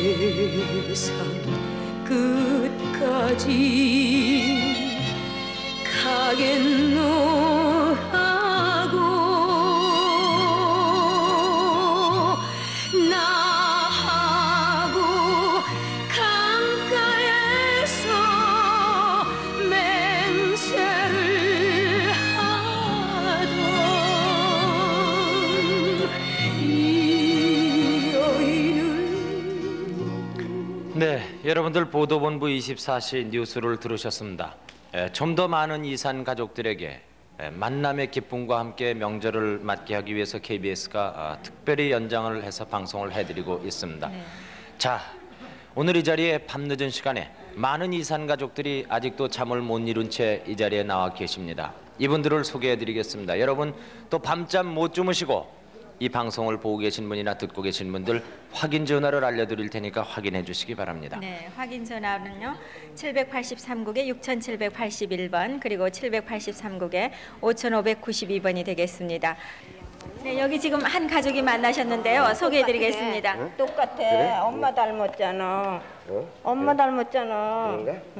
세상 끝까지 가겠노라고 나하고 강가에서 맹세를 하던 이 여인은. 네, 여러분들 보도본부 24시 뉴스를 들으셨습니다. 좀 더 많은 이산 가족들에게 만남의 기쁨과 함께 명절을 맞게 하기 위해서 KBS가 특별히 연장을 해서 방송을 해드리고 있습니다. 네. 자, 오늘 이 자리에 밤늦은 시간에 많은 이산 가족들이 아직도 잠을 못 이룬 채 이 자리에 나와 계십니다. 이분들을 소개해드리겠습니다. 여러분 또 밤잠 못 주무시고 이 방송을 보고 계신 분이나 듣고 계신 분들 확인 전화를 알려드릴 테니까 확인해 주시기 바랍니다. 네, 확인 전화는요 783국에 6781번 그리고 783국에 5592번이 되겠습니다. 네, 여기 지금 한 가족이 만나셨는데요. 소개해드리겠습니다. 응? 똑같아. 그래? 엄마 닮았잖아. 엄마 닮았잖아.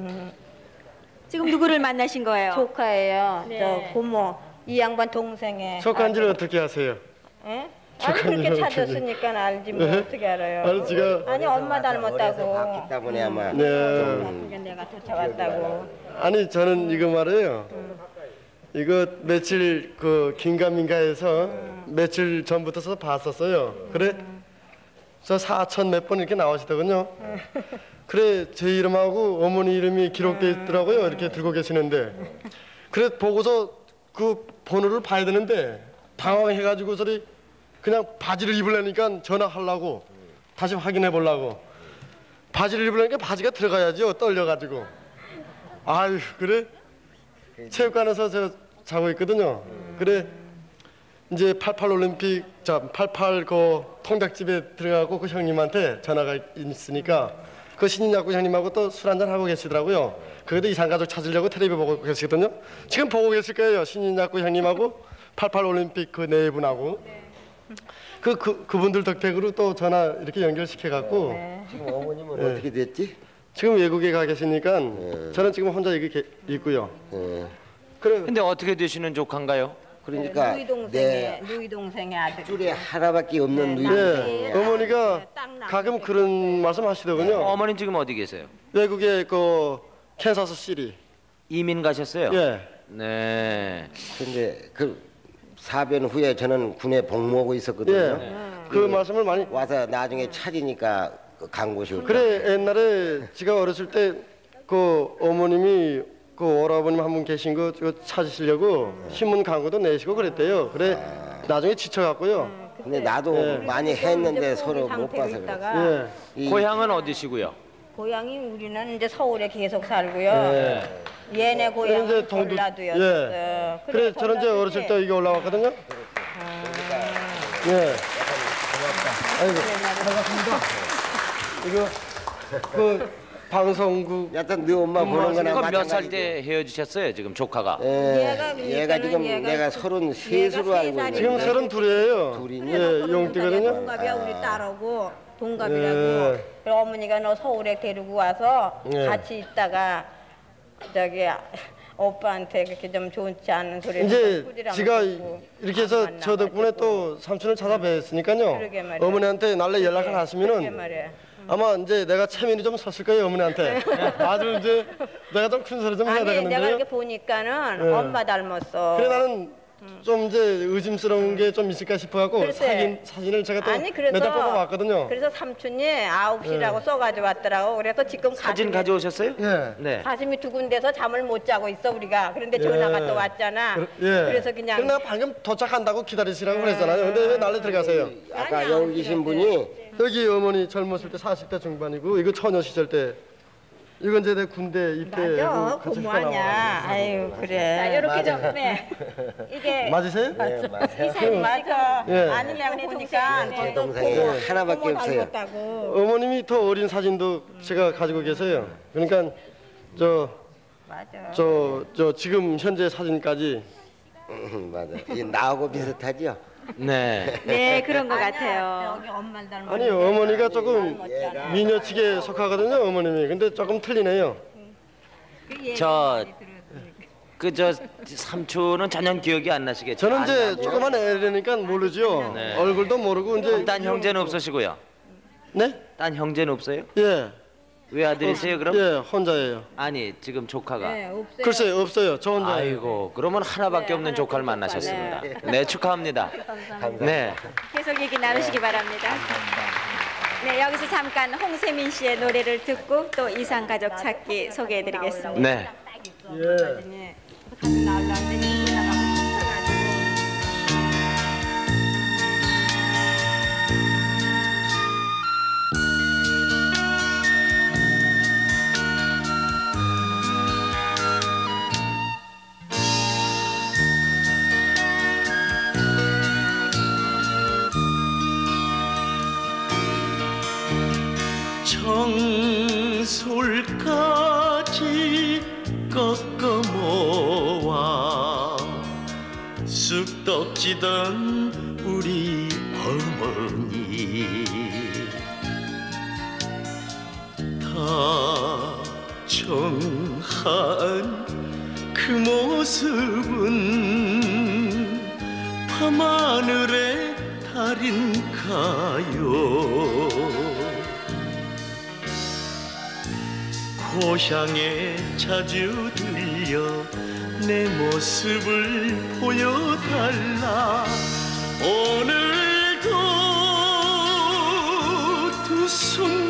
지금 누구를 만나신 거예요? 조카예요. 네. 저 고모. 이 양반 동생의. 조카인지를 어떻게 아세요? 예? 아니 그렇게 찾았으니까 알지 뭐. 네? 어떻게 알아요? 아니 제가 아니 엄마 닮았다고. 봤기 때문에 아마. 네. 내가 쫓아왔다고. 아니 저는 이거 말이에요. 이거 며칠 그 긴가민가에서 며칠 전부터 봤었어요. 그래 저 사천 몇 번 이렇게 나오시더군요. 그래 제 이름하고 어머니 이름이 기록돼 있더라고요. 이렇게 들고 계시는데 그래 보고서 그 번호를 봐야 되는데 당황해가지고 저리 그냥 바지를 입으려니까 전화하려고 다시 확인해 보려고 바지를 입으려니까 바지가 들어가야죠. 떨려가지고 아유 그래 체육관에서 저 자고 있거든요. 그래 이제 88 올림픽 88 그 통닭집에 들어가고 그 형님한테 전화가 있으니까 그 신인약국 형님하고 또 술 한잔 하고 계시더라고요. 그래도 이산가족 찾으려고 텔레비 보고 계시거든요. 지금 보고 계실 거예요. 신인약국 형님하고 88 올림픽 그 네 분하고 그분들 덕택으로 또 전화 이렇게 연결시켜 갖고 지금 어머님은 어떻게 됐지? 지금 외국에 가 계시니까 저는 지금 혼자 여기 있고요. 그래. 근데 어떻게 되시는 조카인가요? 그러니까 누이 동생의 아들. 줄에 하나밖에 없는 누이. 네. 어머니가 가끔 그런 말씀 하시더군요. 어머니 지금 어디 계세요? 외국에 그 캔사스 시리. 이민 가셨어요? 예. 네. 근데 그 사변 후에 저는 군에 복무하고 있었거든요. 예. 그 말씀을 많이 와서 나중에 찾으니까 간 곳이 없다. 그래 옛날에 제가 어렸을 때 그 어머님이 그 오라버님 한 분 계신 거 찾으시려고 신문 광고도 내시고 그랬대요. 그래 나중에 지쳐갖고요. 근데 나도 많이 했는데 서로 못 봐서 그래. 고향은 어디시고요? 고향이 우리는 이제 서울에 계속 살고요. 얘네 고향은 전라도였어요. 예. 그래 저는 이제 어렸을 때 이게 올라왔거든요. 예. 아이고 반갑습니다. 이거 그 방송국. 여튼 네 엄마 보는 거나 마찬가지고. 몇 살 때 헤어지셨어요 지금 조카가? 얘가 지금 내가 33으로 알고 있는데. 지금 32이에요. 둘이니? 예, 용띠거든요. 동갑이야 우리 딸하고 동갑이라고. 그래서 어머니가 너 서울에 데리고 와서 같이 있다가 저기 오빠한테 그렇게 좀 좋지 않은 소리. 이제 제가 이렇게 해서 저 덕분에 또 삼촌을 찾아뵀으니까요. 어머니한테 날래 연락을 하시면은 아마 이제 내가 체면이 좀 섰을 거예요 어머니한테. 아주 이제 내가 좀 큰 소리 좀 해야 되겠는데요. 내가 이렇게 보니까는 엄마 닮았어. 그래 나는 좀 이제 의심스러운 게 좀 있을까 싶어갖고 사진을 제가 또 몇 장 뽑아왔거든요. 그래서 삼촌이 9시라고 써가지고 왔더라고. 그래서 지금 사진 가져오셨어요? 네. 가슴이 두근대서 잠을 못 자고 있어 우리가. 그런데 전화가 또 왔잖아. 그래서 그냥. 그럼 내가 방금 도착한다고 기다리시라고 그랬잖아요. 근데 왜 날래 들어가세요? 아까 여기 계신 분이 여기 어머니 젊었을 때 40대 중반이고 이거 처녀 시절 때. 이건 이제 내 군대 입대하고 맞아, 뭐하냐. 아유 그래. 자, 이렇게 좀 이게 맞으세요? 네, 맞아요. 이사님 맞아. 예. 아니냐고 보니까 제 동생이 하나밖에 없어요. 어머님이 더 어린 사진도 제가 가지고 계세요. 그러니까 저 지금 현재 사진까지 맞아. 나하고 비슷하죠? 네. 네, 그런 것 같아요. 여기 엄마를 닮았. 아니요, 어머니가 조금 미녀측에 속하거든요, 어머님이. 근데 조금 틀리네요. 저 삼촌은 전혀 기억이 안 나시겠죠? 저는 이제 조그만 애라니까 모르죠. 네. 얼굴도 모르고 이제. 딴 형제는 없으시고요. 네? 딴 형제는 없어요? 예. 외아들이세요 그럼? 예, 혼자예요. 아니 지금 조카가. 네, 없어요. 글쎄요, 없어요. 저 혼자예요. 아이고 그러면 하나밖에 없는 조카를 만나셨습니다. 네, 축하합니다. 네. 계속 얘기 나누시기 바랍니다. 네, 여기서 잠깐 홍세민 씨의 노래를 듣고 또 이산 가족 찾기 소개해드리겠습니다. 네. 예. 정솔까지 꺾어 모아 쑥떡 찌던 우리 어머니 다정한 그 모습은 밤하늘의 달인가요. 고향에 자주 들려 내 모습을 보여달라. 오늘도 두 손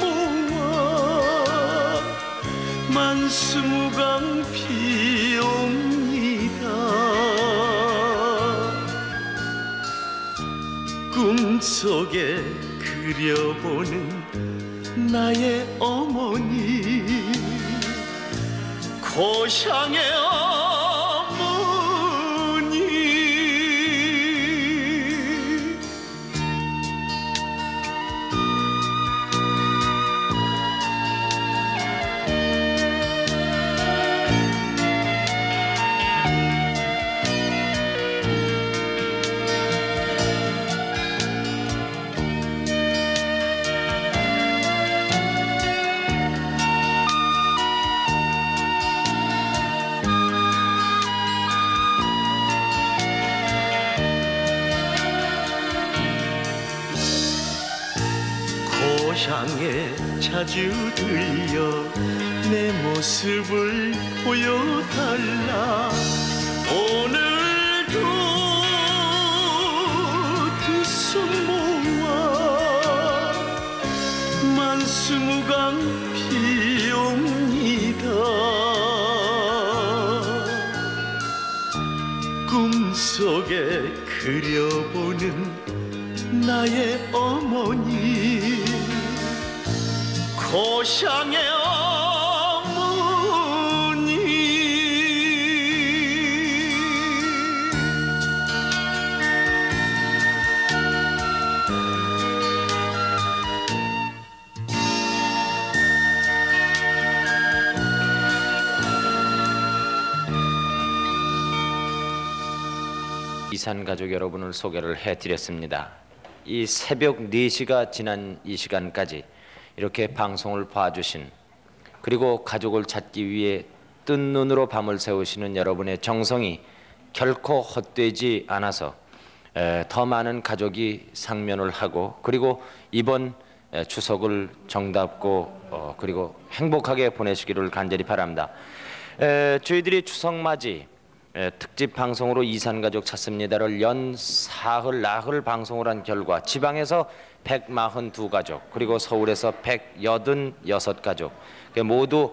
모아 만수무강 비옵니다. 꿈속에 그려보는 나의 어머니, 고향의 어머니. 고향에 자주 들려 내 모습을 보여달라. 오늘도 두 손 모아 만수무강 비옵니다. 꿈속에 그려보는 나의 어머니, 고향의 어머니. 이산 가족 여러분을 소개를 해드렸습니다. 이 새벽 4시가 지난 이 시간까지 이렇게 방송을 봐주신, 그리고 가족을 찾기 위해 뜬 눈으로 밤을 새우시는 여러분의 정성이 결코 헛되지 않아서 더 많은 가족이 상면을 하고, 그리고 이번 추석을 정답고 그리고 행복하게 보내시기를 간절히 바랍니다. 저희들이 추석맞이 특집 방송으로 이산가족 찾습니다를 연 사흘 나흘 방송을 한 결과 지방에서 142가족, 그리고 서울에서 186가족, 모두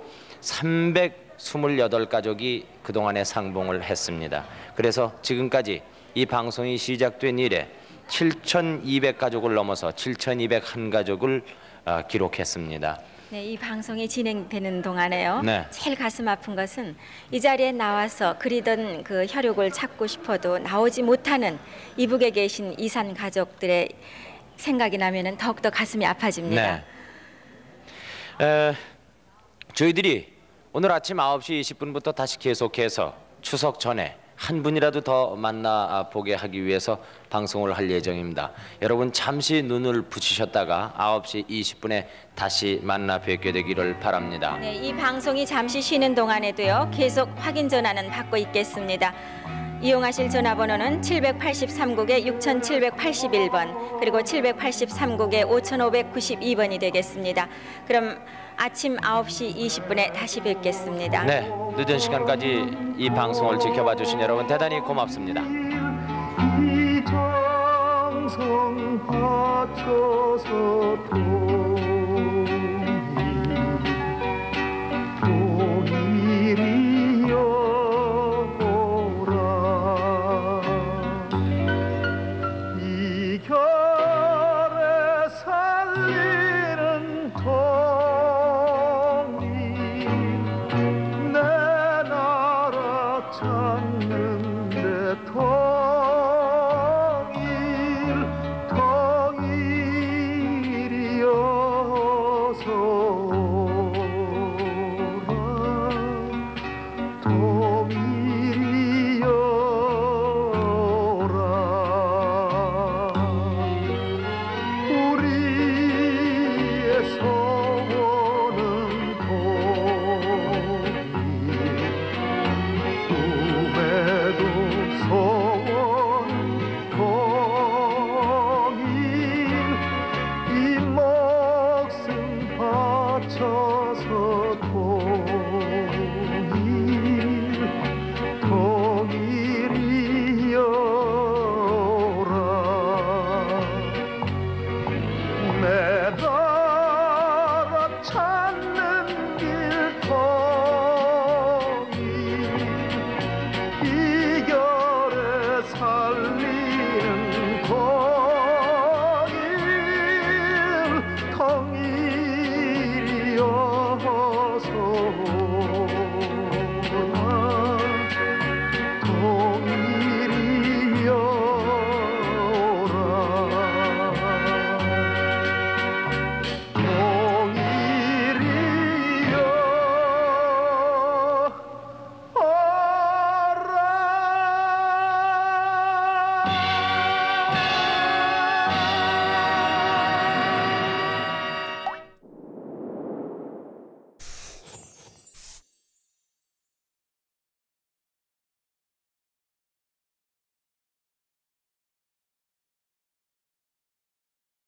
328가족이 그동안에 상봉을 했습니다. 그래서 지금까지 이 방송이 시작된 이래 7,200가족을 넘어서 7,201가족을 기록했습니다. 네, 이 방송이 진행되는 동안에요. 네. 제일 가슴 아픈 것은 이 자리에 나와서 그리던 그 혈육을 찾고 싶어도 나오지 못하는 이북에 계신 이산 가족들의 생각이 나면은 더욱더 가슴이 아파집니다. 네. 저희들이 오늘 아침 9시 20분부터 다시 계속해서 추석 전에 한 분이라도 더 만나 보게 하기 위해서 방송을 할 예정입니다. 여러분 잠시 눈을 붙이셨다가 9시 20분에 다시 만나 뵙게 되기를 바랍니다. 네, 이 방송이 잠시 쉬는 동안에도요. 계속 확인 전화는 받고 있겠습니다. 이용하실 전화번호는 783국에 6781번 그리고 783국에 5592번이 되겠습니다. 그럼 아침 9시 20분에 다시 뵙겠습니다. 네, 늦은 시간까지 이 방송을 지켜봐 주신 여러분 대단히 고맙습니다. 이 정성 바쳐서